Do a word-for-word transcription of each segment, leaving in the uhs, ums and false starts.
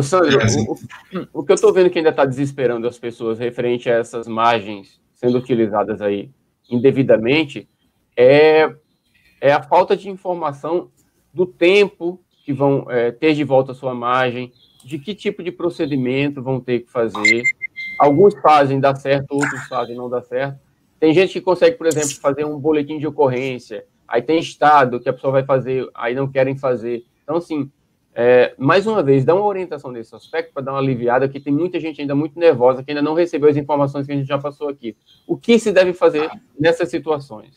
Ô, Sandro, é assim. o, o que eu estou vendo que ainda está desesperando as pessoas referente a essas margens sendo utilizadas aí indevidamente é, é a falta de informação do tempo que vão é, ter de volta a sua margem, de que tipo de procedimento vão ter que fazer. Alguns fazem, dá certo, outros fazem, não dá certo. Tem gente que consegue, por exemplo, fazer um boletim de ocorrência, aí tem estado que a pessoa vai fazer, aí não querem fazer. Então, assim, é, mais uma vez, dá uma orientação nesse aspecto para dar uma aliviada, que tem muita gente ainda muito nervosa, que ainda não recebeu as informações que a gente já passou aqui. O que se deve fazer nessas situações?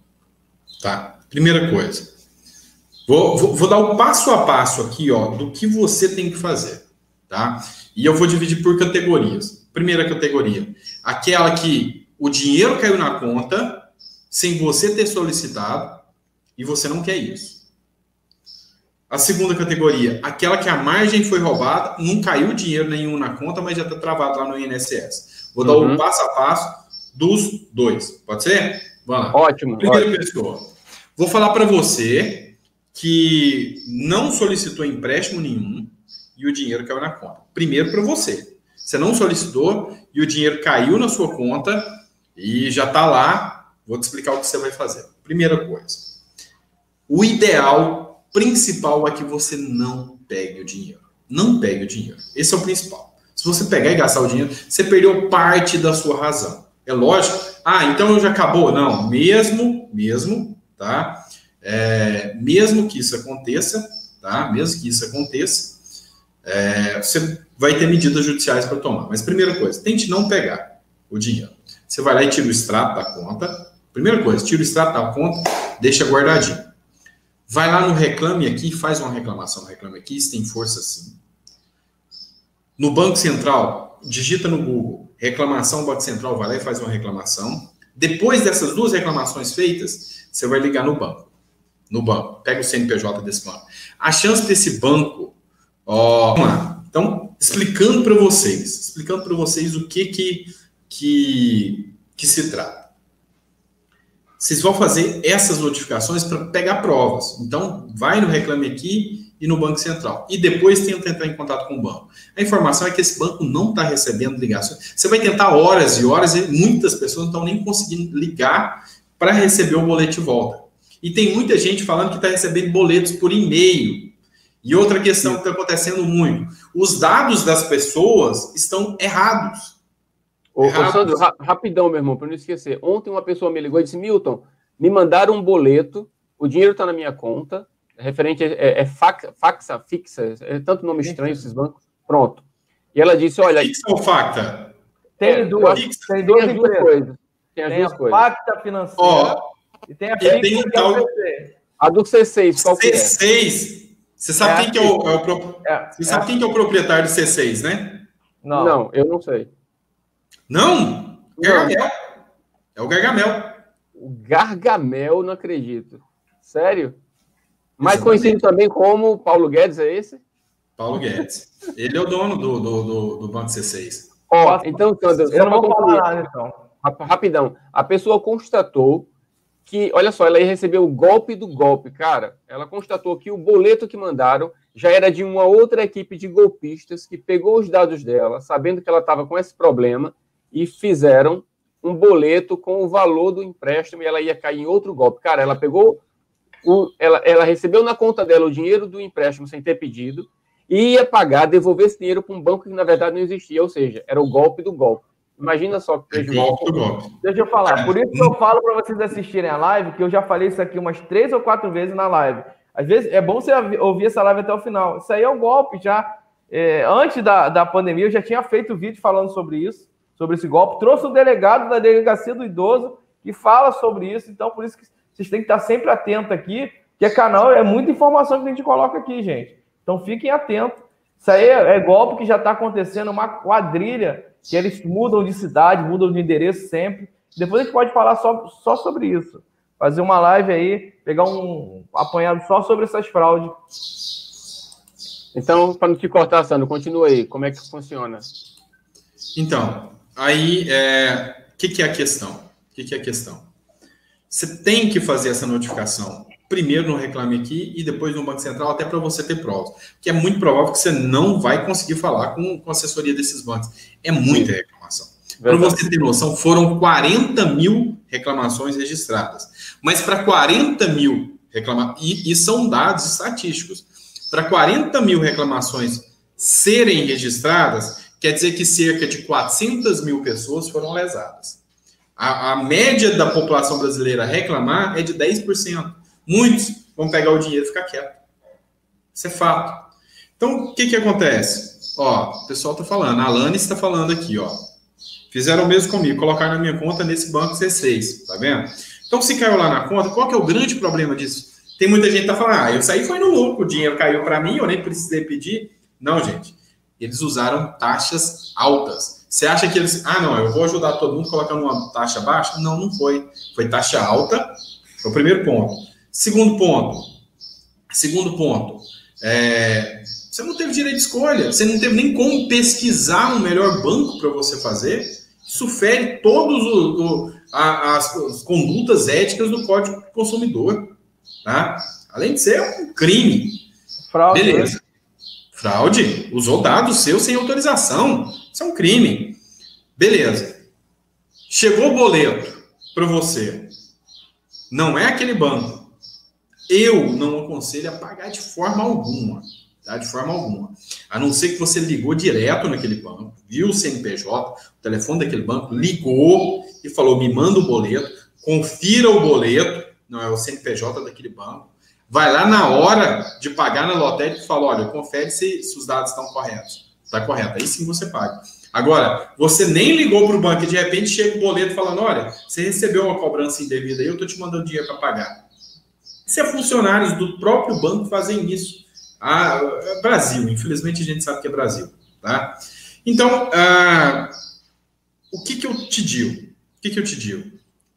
Tá, primeira coisa. Vou, vou, vou dar o passo a passo aqui, ó, do que você tem que fazer, tá? E eu vou dividir por categorias. Primeira categoria, aquela que o dinheiro caiu na conta sem você ter solicitado e você não quer isso. A segunda categoria, aquela que a margem foi roubada, não caiu dinheiro nenhum na conta, mas já está travado lá no I N S S. Vou dar uhum. o passo a passo dos dois. Pode ser? Vamos lá. Ótimo. Primeira ótimo. pessoa. Vou falar para você que não solicitou empréstimo nenhum e o dinheiro caiu na conta. Primeiro para você. Você não solicitou e o dinheiro caiu na sua conta e já está lá. Vou te explicar o que você vai fazer. Primeira coisa. O ideal principal é que você não pegue o dinheiro. Não pegue o dinheiro. Esse é o principal. Se você pegar e gastar o dinheiro, você perdeu parte da sua razão. É lógico. Ah, então já acabou. Não, mesmo, mesmo, tá? É, mesmo que isso aconteça, tá? Mesmo que isso aconteça, é, você vai ter medidas judiciais para tomar. Mas primeira coisa, tente não pegar o dinheiro. Você vai lá e tira o extrato da conta. Primeira coisa, tira o extrato da conta, deixa guardadinho. Vai lá no Reclame Aqui, faz uma reclamação no Reclame Aqui, isso tem força sim. No Banco Central, digita no Google, reclamação Banco Central, vai lá e faz uma reclamação. Depois dessas duas reclamações feitas, você vai ligar no banco. No banco, pega o C N P J desse banco. A chance desse banco, ó, vamos lá. Então, explicando para vocês, explicando para vocês o que que, que que se trata. Vocês vão fazer essas notificações para pegar provas. Então, vai no Reclame Aqui e no Banco Central. E depois tenta entrar em contato com o banco. A informação é que esse banco não está recebendo ligações. Você vai tentar horas e horas e muitas pessoas não estão nem conseguindo ligar para receber o boleto de volta. E tem muita gente falando que está recebendo boletos por e-mail. E outra questão que está acontecendo muito. Os dados das pessoas estão errados. Ô, ô Sandro, ra rapidão, meu irmão, para não esquecer. Ontem uma pessoa me ligou e disse, Milton, me mandaram um boleto, o dinheiro está na minha conta, referente é, é faxa, faxa, fixa, é tanto nome estranho esses bancos. Pronto. E ela disse, olha... Fixa ou facta? Tem é, duas, fixa, tem duas, tem as duas coisas. Tem as tem duas a coisas. Facta financeira oh, e tem a fixa tem um que é o tal... C seis. A do C seis, qual que é? C seis, você sabe, é quem, que é o, é o pro... é, você sabe é quem que é o proprietário do C seis, né? Não. Não, eu não sei. Não? Gargamel. É o Gargamel. O Gargamel, não acredito. Sério? Mais Exatamente. conhecido também como Paulo Guedes, é esse? Paulo Guedes. Ele é o dono do, do, do, do Banco C seis. Ó, então, Sandro, eu não vou falar nada, então. Rapidão. A pessoa constatou que, olha só, ela ia receber o golpe do golpe, cara. Ela constatou que o boleto que mandaram já era de uma outra equipe de golpistas que pegou os dados dela, sabendo que ela estava com esse problema, e fizeram um boleto com o valor do empréstimo e ela ia cair em outro golpe. Cara, ela pegou, o, ela, ela recebeu na conta dela o dinheiro do empréstimo sem ter pedido e ia pagar, devolver esse dinheiro para um banco que, na verdade, não existia. Ou seja, era o golpe do golpe. Imagina só que prejuízo. Golpe do golpe. Deixa eu falar. Por isso que eu falo para vocês assistirem a live, que eu já falei isso aqui umas três ou quatro vezes na live. Às vezes, é bom você ouvir essa live até o final. Isso aí é um golpe já. É, antes da, da pandemia, eu já tinha feito vídeo falando sobre isso. Sobre esse golpe, trouxe o delegado da delegacia do idoso que fala sobre isso, então por isso que vocês têm que estar sempre atentos aqui, que é canal, é muita informação que a gente coloca aqui, gente. Então fiquem atentos. Isso aí é, é golpe que já está acontecendo, uma quadrilha, que eles mudam de cidade, mudam de endereço sempre. Depois a gente pode falar só, só sobre isso. Fazer uma live aí, pegar um apanhado só sobre essas fraudes. Então, para não te cortar, Sandro, continua aí. Como é que funciona? Então... Aí, o é, que, que é a questão? O que, que é a questão? Você tem que fazer essa notificação primeiro no Reclame Aqui e depois no Banco Central, até para você ter provas. Porque é muito provável que você não vai conseguir falar com, com a assessoria desses bancos. É muita reclamação. Para você ter noção, foram quarenta mil reclamações registradas. Mas para quarenta mil reclamações, e, e são dados estatísticos, para quarenta mil reclamações serem registradas, quer dizer que cerca de quatrocentas mil pessoas foram lesadas. A, a média da população brasileira reclamar é de dez por cento. Muitos vão pegar o dinheiro e ficar quieto. Isso é fato. Então, o que, que acontece? Ó, o pessoal está falando, a Alane está falando aqui, ó. Fizeram o mesmo comigo, colocaram na minha conta nesse banco C seis, tá vendo? Então, se caiu lá na conta, qual que é o grande problema disso? Tem muita gente que tá falando, ah, eu saí foi no lucro, o dinheiro caiu para mim, eu nem precisei pedir. Não, gente. Eles usaram taxas altas. Você acha que eles... Ah, não, eu vou ajudar todo mundo colocando uma taxa baixa? Não, não foi. Foi taxa alta. Foi o primeiro ponto. Segundo ponto. Segundo ponto. É... Você não teve direito de escolha. Você não teve nem como pesquisar um melhor banco para você fazer. Isso fere todas as, as condutas éticas do Código do Consumidor. Tá? Além de ser um crime. Fraude. Beleza. Fraude. Usou dados seus sem autorização. Isso é um crime. Beleza. Chegou o boleto para você. Não é aquele banco. Eu não aconselho a pagar de forma alguma. Tá? De forma alguma. A não ser que você ligou direto naquele banco, viu o C N P J, o telefone daquele banco, ligou e falou, me manda o boleto, confira o boleto, não é o C N P J daquele banco, vai lá na hora de pagar na lotérica e fala, olha, confere se, se os dados estão corretos. Está correto, aí sim você paga. Agora, você nem ligou para o banco e de repente chega o boleto falando, olha, você recebeu uma cobrança indevida aí, eu estou te mandando dinheiro para pagar. Se é funcionários do próprio banco fazem isso. Ah, Brasil, infelizmente a gente sabe que é Brasil, tá? Então, ah, o que que eu te digo? O que que eu te digo?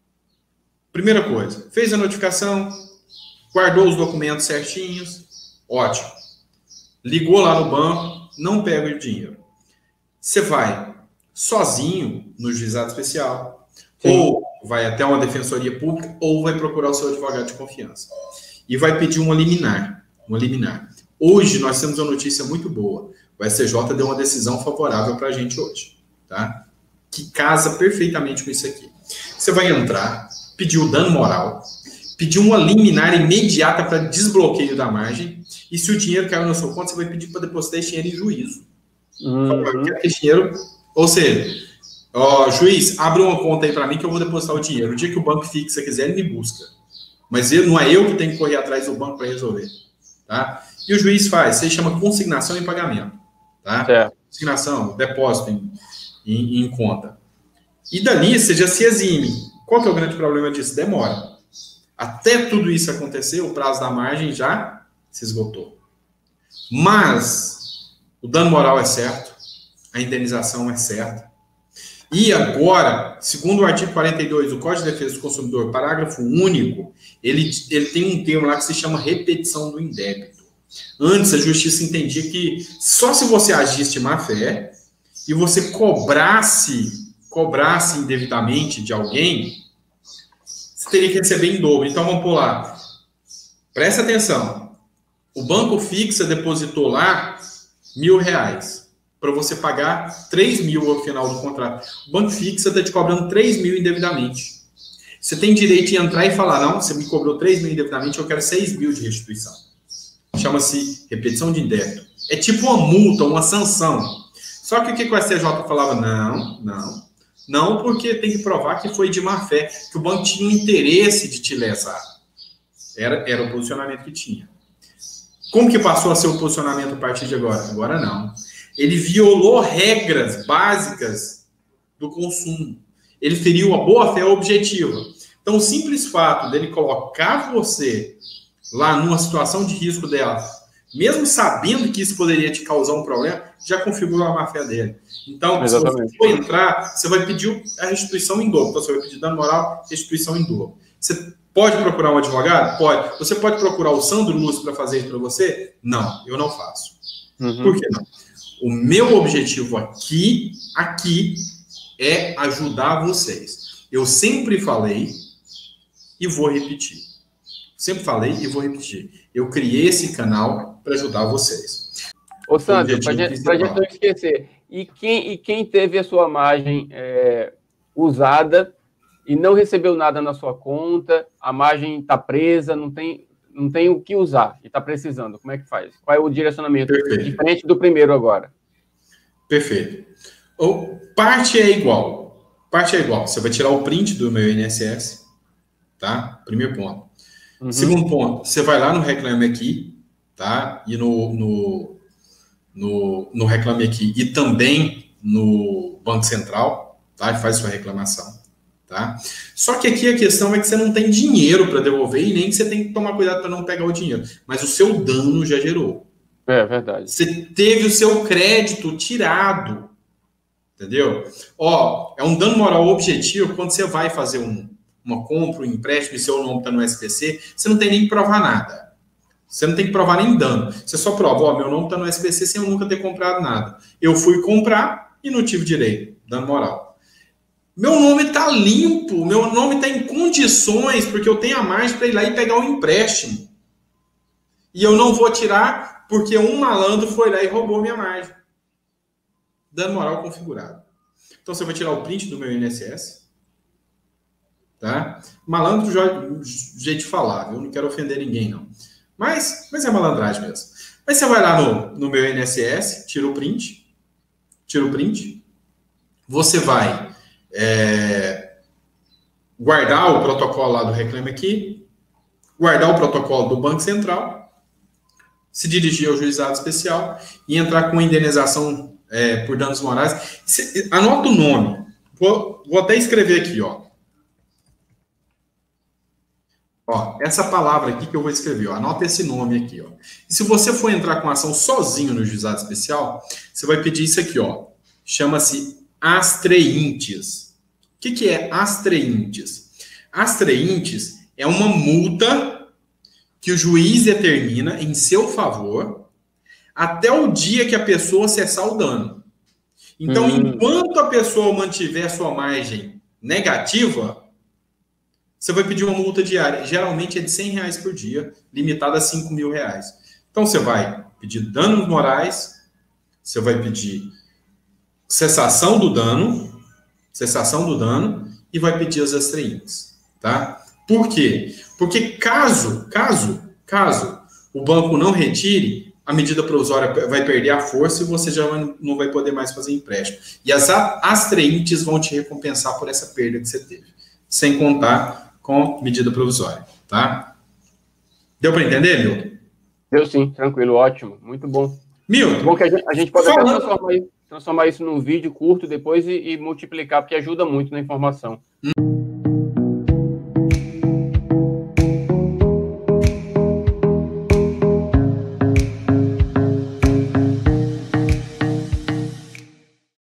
Primeira coisa, fez a notificação, guardou os documentos certinhos, ótimo. Ligou lá no banco, não pega o dinheiro. Você vai sozinho no juizado especial, sim, ou vai até uma defensoria pública, ou vai procurar o seu advogado de confiança. E vai pedir uma liminar, uma liminar. Hoje nós temos uma notícia muito boa. O S T J deu uma decisão favorável para a gente hoje, tá? Que casa perfeitamente com isso aqui. Você vai entrar, pedir o dano moral, pedir uma liminar imediata para desbloqueio da margem, e se o dinheiro caiu na sua conta, você vai pedir para depositar esse dinheiro em juízo. Uhum. Esse dinheiro, ou seja, ó, juiz, abre uma conta aí para mim que eu vou depositar o dinheiro. O dia que o banco fixa quiser, ele me busca. Mas eu, não é eu que tenho que correr atrás do banco para resolver, tá? E o juiz faz, isso chama consignação em pagamento, tá? É. Consignação, depósito em, em, em conta. E dali você já se exime. Qual que é o grande problema disso? Demora. Até tudo isso acontecer, o prazo da margem já se esgotou. Mas o dano moral é certo, a indenização é certa. E agora, segundo o artigo quarenta e dois do Código de Defesa do Consumidor, parágrafo único, ele, ele tem um termo lá que se chama repetição do indébito. Antes, a justiça entendia que só se você agisse de má fé e você cobrasse, cobrasse indevidamente de alguém, você teria que receber em dobro. Então, vamos pular. Presta atenção. O banco fixa depositou lá mil reais para você pagar três mil ao final do contrato. O banco fixa está te cobrando três mil indevidamente. Você tem direito de entrar e falar, não, você me cobrou três mil indevidamente, eu quero seis mil de restituição. Chama-se repetição de indébito. É tipo uma multa, uma sanção. Só que o que o S T J falava? Não, não. Não, porque tem que provar que foi de má fé, que o banco tinha um interesse de te lesar. Era, era o posicionamento que tinha. Como que passou a ser o posicionamento a partir de agora? Agora não. Ele violou regras básicas do consumo. Ele feriu a boa-fé objetiva. Então, o simples fato dele colocar você lá numa situação de risco dela, mesmo sabendo que isso poderia te causar um problema, já configurou a má-fé dele. Então, exatamente, se você for entrar, você vai pedir a restituição em dobro. Então, você vai pedir dano moral, restituição em dobro. Você pode procurar um advogado? Pode. Você pode procurar o Sandro Lúcio para fazer isso para você? Não, eu não faço. Uhum. Por que não? O meu objetivo aqui, aqui, é ajudar vocês. Eu sempre falei e vou repetir. Sempre falei e vou repetir. Eu criei esse canal para ajudar vocês. Ô, Sandro, para a gente não esquecer, e quem, e quem teve a sua margem é, usada e não recebeu nada na sua conta, a margem está presa, não tem, não tem o que usar e está precisando, como é que faz? Qual é o direcionamento? Perfeito. Diferente do primeiro agora. Perfeito. Ou, parte é igual. Parte é igual. Você vai tirar o print do meu I N S S, tá? Primeiro ponto. Uhum. Segundo ponto, você vai lá no Reclame Aqui, tá? E no, no, no, no Reclame Aqui e também no Banco Central, tá? E faz sua reclamação, tá? Só que aqui a questão é que você não tem dinheiro para devolver e nem que você tem que tomar cuidado para não pegar o dinheiro. Mas o seu dano já gerou. É verdade. Você teve o seu crédito tirado, entendeu? Ó, é um dano moral objetivo quando você vai fazer um uma compra, um empréstimo e seu nome está no S P C, você não tem nem que provar nada. Você não tem que provar nem dano. Você só prova, ó, meu nome está no S P C sem eu nunca ter comprado nada. Eu fui comprar e não tive direito, dano moral. Meu nome está limpo, meu nome está em condições, porque eu tenho a margem para ir lá e pegar um empréstimo. E eu não vou tirar porque um malandro foi lá e roubou minha margem. Dano moral configurado. Então você vai tirar o print do meu I N S S. Tá? Malandro, jeito de falar, viu? Não quero ofender ninguém, não. Mas, mas é malandragem mesmo. Mas você vai lá no, no meu I N S S, tira o print, tira o print, você vai é, guardar o protocolo lá do Reclame Aqui, guardar o protocolo do Banco Central, se dirigir ao juizado especial e entrar com indenização é, por danos morais. Você, anota o nome. Vou, vou até escrever aqui, ó. Ó, essa palavra aqui que eu vou escrever, ó, anota esse nome aqui, ó. E se você for entrar com ação sozinho no juizado especial, você vai pedir isso aqui, ó. Chama-se astreintes. O que, que é astreintes? Astreintes é uma multa que o juiz determina em seu favor até o dia que a pessoa cessar o dano. Então, hum. enquanto a pessoa mantiver sua margem negativa, você vai pedir uma multa diária. Geralmente é de cem reais por dia, limitada a cinco mil reais. Então, você vai pedir danos morais, você vai pedir cessação do dano, cessação do dano, e vai pedir as astreintes, tá? Por quê? Porque caso, caso, caso o banco não retire, a medida provisória vai perder a força e você já não vai poder mais fazer empréstimo. E as astreintes vão te recompensar por essa perda que você teve. Sem contar com medida provisória, tá? Deu para entender, Milton? Deu sim, tranquilo, ótimo, muito bom. Milton, bom que a gente, a gente pode até transformar, transformar isso num vídeo curto depois e, e multiplicar, porque ajuda muito na informação.